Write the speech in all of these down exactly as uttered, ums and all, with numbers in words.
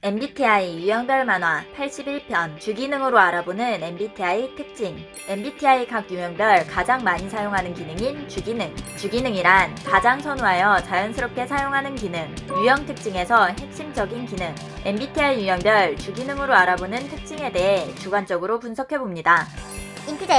엠비티아이 유형별 만화 팔십일 편 주기능으로 알아보는 엠비티아이 특징. 엠비티아이 각 유형별 가장 많이 사용하는 기능인 주기능. 주기능이란 가장 선호하여 자연스럽게 사용하는 기능, 유형 특징에서 핵심적인 기능. 엠비티아이 유형별 주기능으로 알아보는 특징에 대해 주관적으로 분석해봅니다. 인티제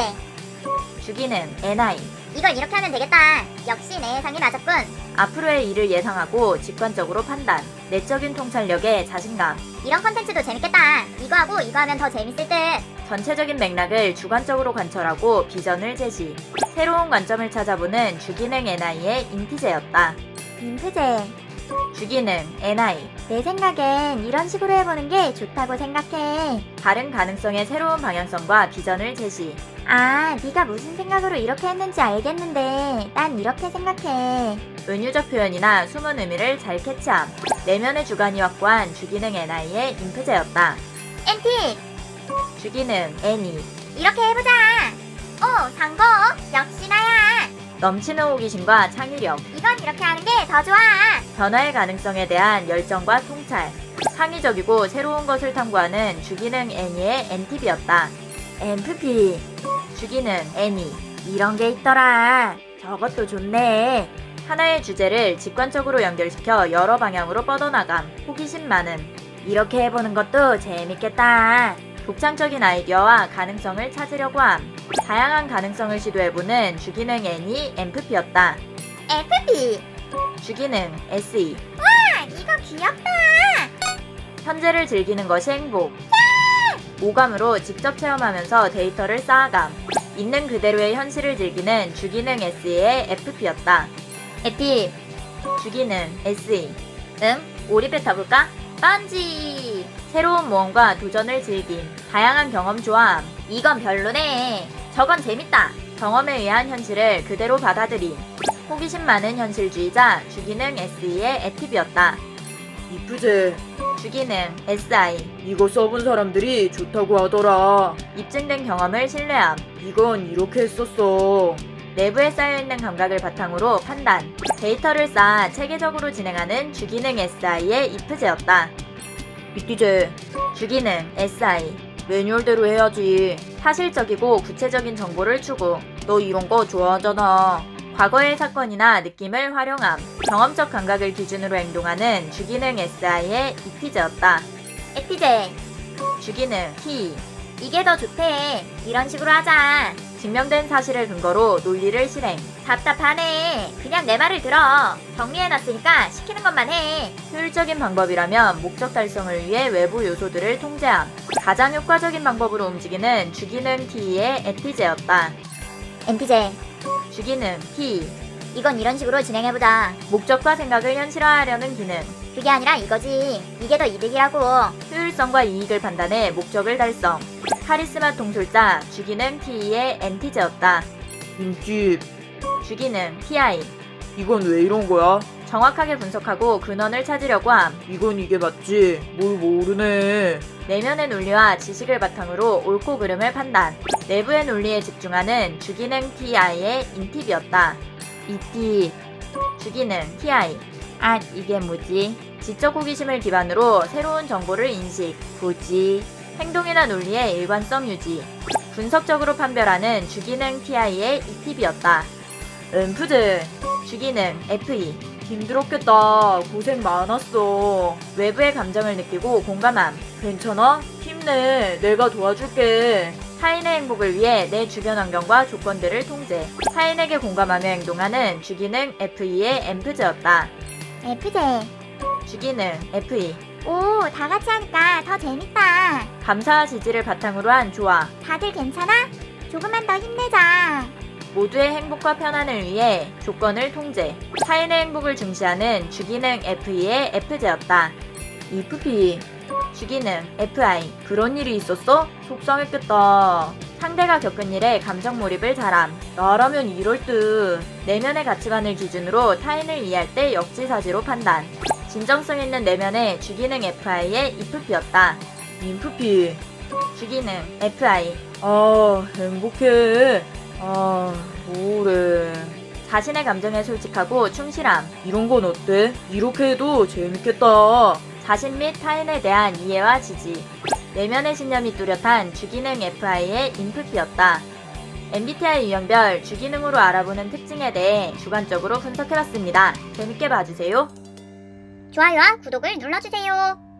주기능 엔아이. 이걸 이렇게 하면 되겠다. 역시 내 예상이 맞았군. 앞으로의 일을 예상하고 직관적으로 판단, 내적인 통찰력에 자신감. 이런 컨텐츠도 재밌겠다. 이거 하고 이거 하면 더 재밌을 듯. 전체적인 맥락을 주관적으로 관철하고 비전을 제시. 새로운 관점을 찾아보는 주기능 엔아이의 인티제였다. 인티제 주기능 엔아이. 내 생각엔 이런 식으로 해보는 게 좋다고 생각해. 다른 가능성의 새로운 방향성과 비전을 제시. 아, 네가 무슨 생각으로 이렇게 했는지 알겠는데 난 이렇게 생각해. 은유적 표현이나 숨은 의미를 잘 캐치함. 내면의 주관이 확고한 주기능 엔아이의 인프제였다. 엔티 주기능 애니. 이렇게 해보자. 오, 상고 역시 나야. 넘치는 호기심과 창의력. 이건 이렇게 하는 게 더 좋아. 변화의 가능성에 대한 열정과 통찰. 창의적이고 새로운 것을 탐구하는 주기능 애니의 엔티비였다. 엠프피. 주기능 애니. 이런 게 있더라. 저것도 좋네. 하나의 주제를 직관적으로 연결시켜 여러 방향으로 뻗어나감. 호기심 많음. 이렇게 해보는 것도 재밌겠다. 독창적인 아이디어와 가능성을 찾으려고 함. 다양한 가능성을 시도해보는 주기능 애니 엠프피였다. 에프피. 주기능 에스이. 와, 이거 귀엽다. 현재를 즐기는 것이 행복. 오감으로 직접 체험하면서 데이터를 쌓아감. 있는 그대로의 현실을 즐기는 주기능 에스이의 에프피였다. 에피. 주기능 에스이. 응? 오리 뱉어볼까? 빤지. 새로운 모험과 도전을 즐김. 다양한 경험 좋아함. 이건 별로네. 저건 재밌다. 경험에 의한 현실을 그대로 받아들임. 호기심 많은 현실주의자 주기능 에스이의 에티비였다. 이쁘제. 주기능 에스아이. 이거 써본 사람들이 좋다고 하더라. 입증된 경험을 신뢰함. 이건 이렇게 했었어. 내부에 쌓여있는 감각을 바탕으로 판단. 데이터를 쌓아 체계적으로 진행하는 주기능 에스아이의 이프제였다. 이티제. 주기능 에스아이. 매뉴얼대로 해야지. 사실적이고 구체적인 정보를 추구. 너 이런 거 좋아하잖아. 과거의 사건이나 느낌을 활용함. 경험적 감각을 기준으로 행동하는 주기능 에스아이의 이피제였다. 에티제 주기능 티. 이게 더 좋대. 이런 식으로 하자. 증명된 사실을 근거로 논리를 실행. 답답하네. 그냥 내 말을 들어. 정리해놨으니까 시키는 것만 해. 효율적인 방법이라면 목적 달성을 위해 외부 요소들을 통제함. 가장 효과적인 방법으로 움직이는 주기능 T의 에티제였다. 엔티제 주기능 T. 이건 이런 식으로 진행해보자. 목적과 생각을 현실화하려는 기능. 그게 아니라 이거지. 이게 더 이득이라고. 효율성과 이익을 판단해 목적을 달성. 카리스마 통솔자 주기능 T의 엔티제였다. 인집. 주기능 티아이. 이건 왜 이런 거야? 정확하게 분석하고 근원을 찾으려고 함. 이건 이게 맞지? 뭘 모르네. 내면의 논리와 지식을 바탕으로 옳고 그름을 판단. 내부의 논리에 집중하는 주기능 티아이의 인팁이었다. 이팁. 주기능 티아이. 아, 이게 뭐지? 지적 호기심을 기반으로 새로운 정보를 인식, 고지, 행동이나 논리의 일관성 유지. 분석적으로 판별하는 주기능 티아이의 이팁이었다. 엠프제. 주기능 에프이. 힘들었겠다. 고생 많았어. 외부의 감정을 느끼고 공감함. 괜찮아? 힘내. 내가 도와줄게. 타인의 행복을 위해 내 주변 환경과 조건들을 통제. 타인에게 공감하며 행동하는 주기능 에프이의 엠프제였다. 에프제 주기능 에프이. 오, 다같이 하니까 더 재밌다. 감사와 지지를 바탕으로 한 조화. 다들 괜찮아? 조금만 더 힘내자. 모두의 행복과 편안을 위해 조건을 통제. 타인의 행복을 중시하는 주기능 에프이의 에프제였다. 이프피. 주기능 에프아이. 그런 일이 있었어? 속상했겠다. 상대가 겪은 일에 감정 몰입을 잘함. 나라면 이럴 듯. 내면의 가치관을 기준으로 타인을 이해할 때 역지사지로 판단. 진정성 있는 내면의 주기능 에프아이의 이프피였다. 인프피. 주기능 에프아이. 아, 행복해. 아, 우울해. 자신의 감정에 솔직하고 충실함. 이런 건 어때? 이렇게 해도 재밌겠다. 자신 및 타인에 대한 이해와 지지, 내면의 신념이 뚜렷한 주기능 에프아이의 인프피였다. 엠비티아이 유형별 주기능으로 알아보는 특징에 대해 주관적으로 분석해봤습니다. 재밌게 봐주세요. 좋아요와 구독을 눌러주세요.